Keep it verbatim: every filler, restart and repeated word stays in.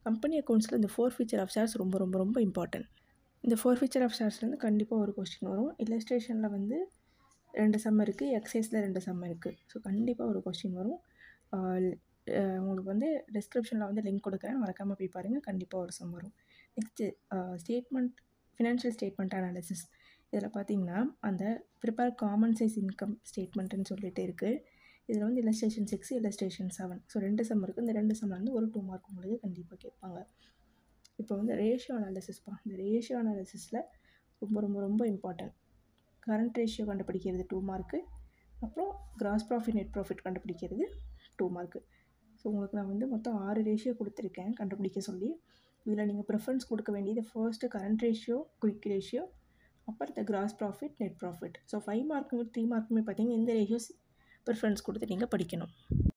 Company அக்கௌண்ட்ஸில் இந்த four feature of shares ரொம்ப ரொம்ப ரொம்ப இம்பார்ட்டன்ட். இந்த ஃபோர் ஃபீச்சர் ஆஃப் ஷேர்ஸ்லேருந்து கண்டிப்பாக ஒரு கொஸ்டின் வரும். இல்லஸ்ட்ரேஷனில் வந்து ரெண்டு சம் இருக்குது, எக்ஸைஸில் ரெண்டு சம் இருக்குது. ஸோ கண்டிப்பாக ஒரு கொஸ்டின் வரும். உங்களுக்கு வந்து டிஸ்கிரிப்ஷனில் வந்து லிங்க் கொடுக்குறேன், மறக்காமல் போய் பாருங்கள். கண்டிப்பாக ஒரு சம் வரும். Next statement, financial statement analysis. இதில் பார்த்தீங்கன்னா அந்த ப்ரிப்பேர் காமன் சைஸ் இன்கம் ஸ்டேட்மெண்ட்டுன்னு சொல்லிட்டு இருக்குது. இதில் வந்து illustration six, illustration seven. So ரெண்டு சம் இருக்குது. இந்த ரெண்டு சம்மில் வந்து ஒரு டூ மார்க் உங்களுக்கு கண்டிப்பாக கேட்பாங்க. இப்போ வந்து ரேஷியோ அனாலிசிஸ் பா. இந்த ரேஷியோ அனாலிசிஸில் ரொம்ப ரொம்ப ரொம்ப இம்பார்ட்டன்ட். கரண்ட் ரேஷியோ கண்டுபிடிக்கிறது டூ மார்க்கு, அப்புறம் கிராஸ் ப்ராஃபிட் நெட் ப்ராஃபிட் கண்டுபிடிக்கிறது டூ மார்க்கு. ஸோ உங்களுக்கு நான் வந்து மொத்தம் ஆறு ரேஷியோ கொடுத்துருக்கேன் கண்டுபிடிக்க சொல்லி. இதில் நீங்கள் ப்ரிஃபரன்ஸ் கொடுக்க வேண்டியது first current ratio, quick ratio, அப்புறம் இந்த gross profit, net profit. So five மார்க்குமே த்ரீ மார்க்குமே பார்த்தீங்கன்னா இந்த ரேஷியோஸ் ப்ரிஃபரன்ஸ் கொடுத்து நீங்கள் படிக்கணும்.